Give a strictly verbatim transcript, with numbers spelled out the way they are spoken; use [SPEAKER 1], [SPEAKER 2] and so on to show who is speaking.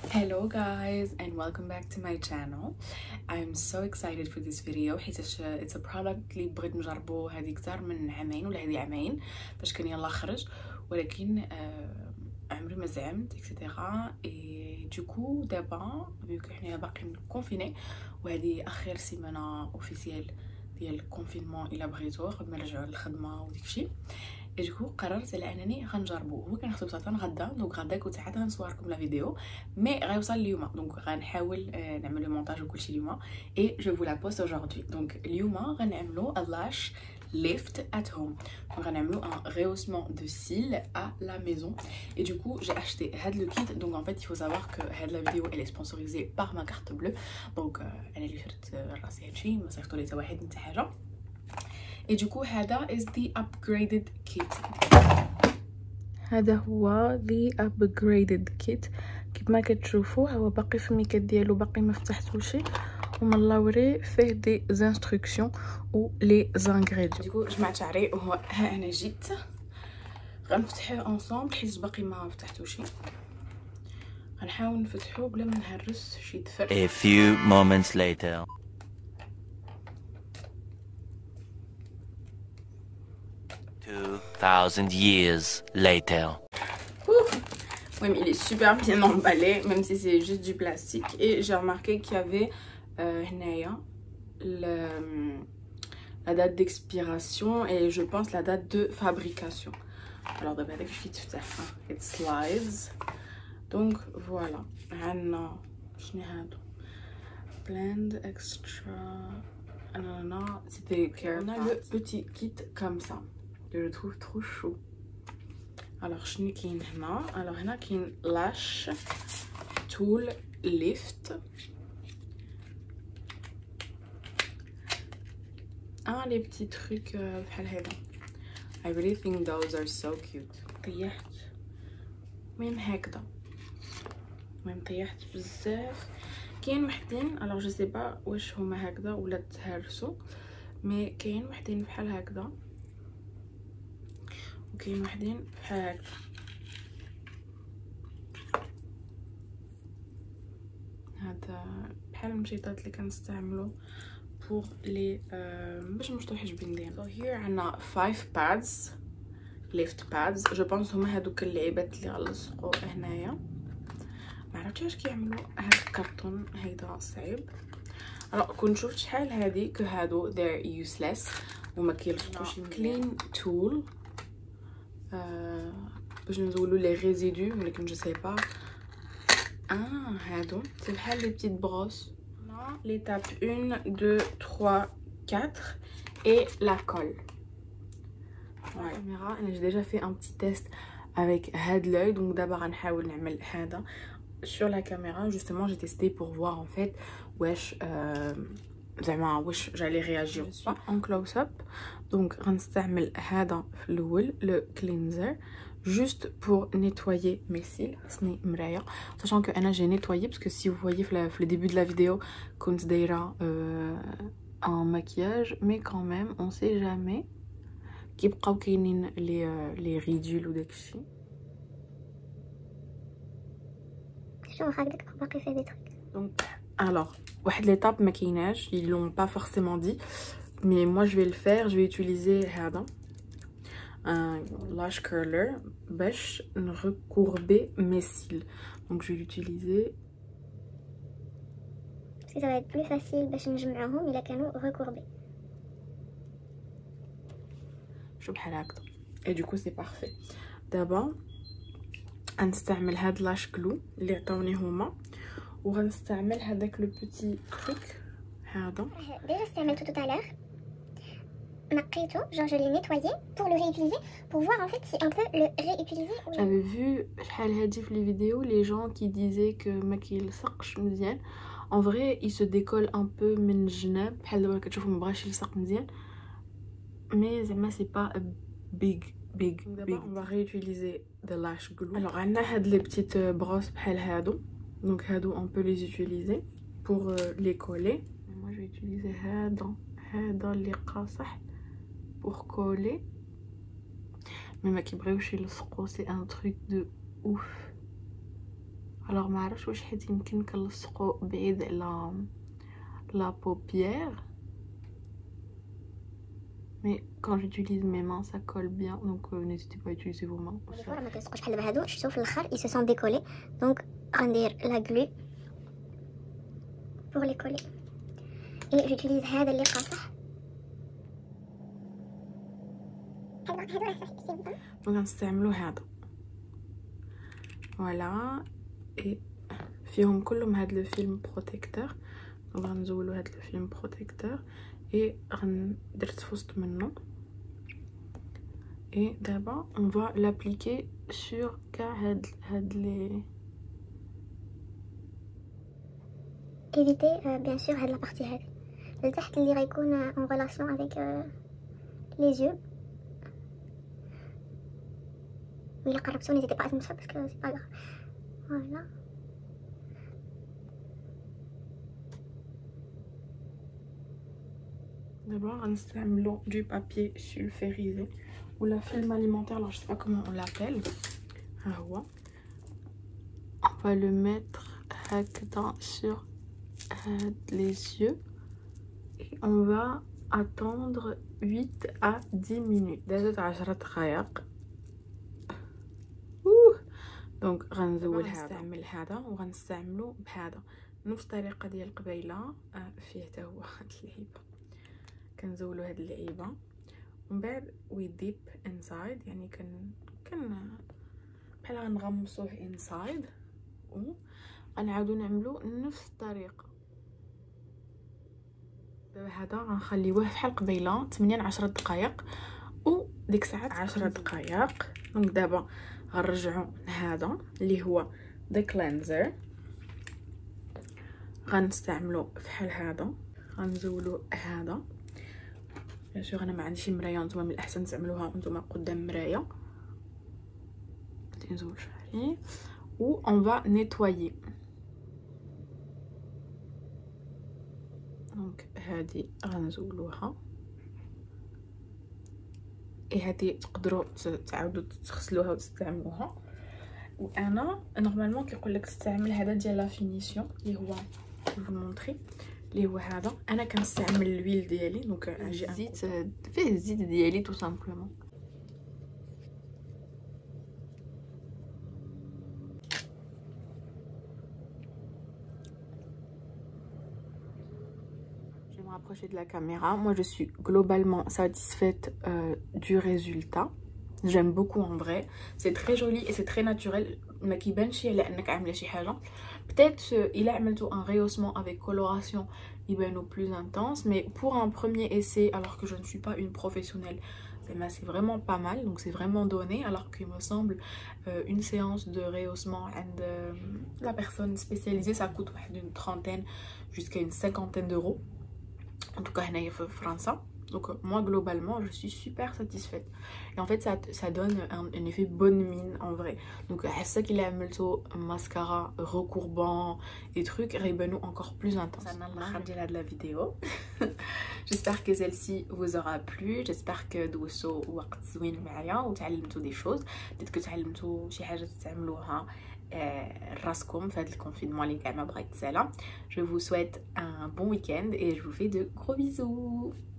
[SPEAKER 1] Hello guys and welcome back to my channel. I'm so excited for this video حيتاش it's a product اللي بغيت نجربو هذه كتر من عامين ولا هذه عامين باش كان يلا خرج، ولكن آه عمري ما زعمت اكسيتيرا اي دوكو دابا فيو حنا باقيين كونفيني وهذه اخر سيمانه اوفيسيال ديال الكونفينمون الى بغيتو قبل ما نرجعوا للخدمه وداكشي. اي دوكو قررت على انني غنجربو. هو كان خصو بساطه غدا، دونك غدا كنت عاد غنصوركم لا فيديو مي غيوصل اليوم، دونك غنحاول نعمل لو مونتاج وكلشي اليوم اي جو فو لا بوست اجوردي. دونك اليوم غنعملو لاش lift at home. Donc on a mis un rehaussement de cils à la maison et du coup j'ai acheté had le kit. Donc en fait il faut savoir que had la vidéo elle est sponsorisée par ma carte bleue, donc elle est شرت راسي هادشي ما صيفطوا لي حتى واحد نتا حاجه. et du coup هذا is the upgraded kit. هذا هو the upgraded kit كيف ما كتشوفوا، هو باقي في الميكات ديالو باقي ما فتحتوش ومن اللوري فيه دي زانستركسيون و لي زانغريديون. ديكو جمعت شعري وهو ها انا جيت غنفتحوه انصومبل حيت باقي ما فتحتوش. غنحاول نفتحوه بلا ما نهرس شي دفر.
[SPEAKER 2] A few moments later. two thousand years later.
[SPEAKER 1] Oui, mais il est super bien emballé, même si c'est juste du plastique. Et j'ai remarqué qu'il y avait euh, le, la date d'expiration et je pense la date de fabrication. Alors d'abord, je suis tout à fait. It slides. Donc voilà. Blend extra. C'était on a le petit kit comme ça. Je le trouve trop chou. Alors شنو كاين هنا؟ alors هنا كاين lash tool lift. ah les petits trucs بحال هذا. I really think those are so cute. طيحت المهم هكذا، المهم طيحت بزاف. كاين وحدين alors je sais pas واش هما هكذا ولا تهرسوا، مي كاين وحدين بحال هكذا وكاين وحدين بحال هكا. هذا بحال المشيطات اللي كنستعملو بوغ لي باش نمشطو الحجبين ديالنا. so here عندنا five pads lift pads. جو بونس هما هادوك اللعيبات اللي غنلصقو هنايا. ما عرفتش واش كيعملوا هاد الكرتون هيدا صعيب. انا كنت شفت شحال هادي كو هادو they're useless وما كيلصقوش. كلين تول آه باش نزولو لي ريزيدو، ولكن جو سي با. اه هادو سي بحال لي بتيت بروس. l'étape un deux trois quatre et la colle. La caméra انا j'ai déjà fait un petit test avec هاد l'œil, donc d'abord غنحاول نعمل هذا sur la caméra. justement j'ai testé pour voir en fait wesh euh, زعما واش j'allais réagir ou pas en close up. donc غنستعمل هذا في الاول le cleanser juste pour nettoyer mes cils. سني مرايه sachant que انا j'ai nettoyé parce que si vous voyez في le début de la vidéo كنت دايره euh, un maquillage, mais quand même on sait jamais كيبقاو كاينين لي لي ريدول وداكشي. شنو هكذاك باقي فيه دي تريك. donc alors واحد l'étape ما كايناش, ils l'ont pas forcément dit, mais moi je vais le faire. je vais utiliser هذا un lash curler باش recourber mes cils. donc je vais l'utiliser parce que ça va être plus facile باش نجمعهم الا كانوا recourbés. شو بحال هكذا. et du coup c'est parfait. دابا غنستعمل هاد لاش كلو اللي عطاوني هما وغنستعمل هذاك لو بوتي تروك هذا. ديجا استعملته tout à l'heure, نقيته genre je l'ai nettoyé pour le réutiliser pour voir en fait si on peut le réutiliser. j'avais vu شحال هادي في les vidéos les gens qui disaient que ما كيلصقش مزيان. en vrai il se décolle un peu من الجناب بحال دابا كتشوفوا ما بغاش يلصق مزيان, mais زعما c'est pas a big big big. on va réutiliser the lash glue. alors عندنا هاد les petites brosses بحال هادو, donc هادو on peut les utiliser pour euh, les coller. moi je vais utiliser هذا هذا اللي قاصح pour coller, mais ما كيبغيوش يلصقوا. c'est un truc de ouf. الوغ ما عرفتش واش حيت يمكن كنلصقو بعيد على لا paupière. Mais quand j'utilise mes mains, ça colle bien, donc euh, n'hésitez pas à utiliser vos mains.
[SPEAKER 3] ما كيلصقوش بحال دابا هادو، شفتو في الاخر ils se sont décollés. Donc غندير la glue pour les coller. Et j'utilise هذا اللي قاصح. هادو هادو راه صافي.
[SPEAKER 1] دونك غنستعملو هذا. فوالا اي فيهم كلهم هاد لو فيلم بروتيكتور. دونك غنزولو هاد لو فيلم بروتيكتور et درت في وسط منه. et d'abord on va l'appliquer sur كاع هاد هاد لي.
[SPEAKER 3] éviter euh, bien sûr هاد لا بارتي هادي لتحت اللي غيكون en relation avec euh, les yeux. وإلا قربتو n'hésitez pas à تمشى parce que c'est pas grave. voilà.
[SPEAKER 1] D'abord غنستعملو du papier sulfurisé ou la film alimentaire, alors je sais pas comment on l'appelle. ها هو. On va le mettre هكذا sur les yeux et on va attendre huit à dix minutes. دازت عشرة دقائق. دونك غنزول هذا غنستعمل هذا وغنستعملو بهذا نفس الطريقه ديال قبيله. فيه حتى هو هاد اللعيبه كنزولو هاد اللعيبه ومن بعد وي ديب انسايد، يعني كن كن بحال غنغمسوه انسايد و غنعاودو نعملو نفس الطريقه. دابا هذا غنخليوه بحال قبيله ثمانية ل عشرة دقائق وديك الساعه عشرة دقائق. دونك دابا غنرجعو هذا اللي هو ذا كلينزر، غنستعملو بحال هذا. غنزولو هذا بيان سور انا ما عنديش مرايه، نتوما من الاحسن تعملوها نتوما قدام مرايه. نزول شعري و اون فا نيتوايي. دونك هادي غنزولوها اي هادي تقدروا تعاودوا تغسلوها وتستعملوها. وانا نورمالمون كيقول لك تستعمل هذا ديال لا فينيسيون اللي هو جو مونطري اللي هو هذا. انا كنستعمل الويل ديالي دونك اجي زيت فيه الزيت ديالي تو سامبلومون. Approcher de la caméra. Moi je suis globalement satisfaite euh, du résultat. J'aime beaucoup en vrai, c'est très joli et c'est très naturel. ما كيبانش على انك عامله شي حاجه. peut-être الا عملتو un rehaussement avec coloration يبانو plus intense, mais pour un premier essai alors que je ne suis pas une professionnelle, c'est vraiment pas mal, donc c'est vraiment donné. Alors qu'il me semble euh, une séance de rehaussement and euh, la personne spécialisée ça coûte une trentaine jusqu'à une cinquantaine d'euros. En tout cas, en France. Donc moi globalement je suis super satisfaite et en fait ça, ça donne un, un effet bonne mine en vrai. Donc à ça qu'il a amené mascara recourbant et trucs raybanou encore plus intense. Ça de la vidéo. J'espère que celle-ci vous aura plu. J'espère que دوزتو وقت زوين معايا وتعلمتوا des choses. Peut-être que تعلمتوا شي حاجه تعملوها راسكم في هذا الكونفينمون اللي كاع ما بغا يتسالى. Je vous souhaite un bon week-end et je vous fais de gros bisous.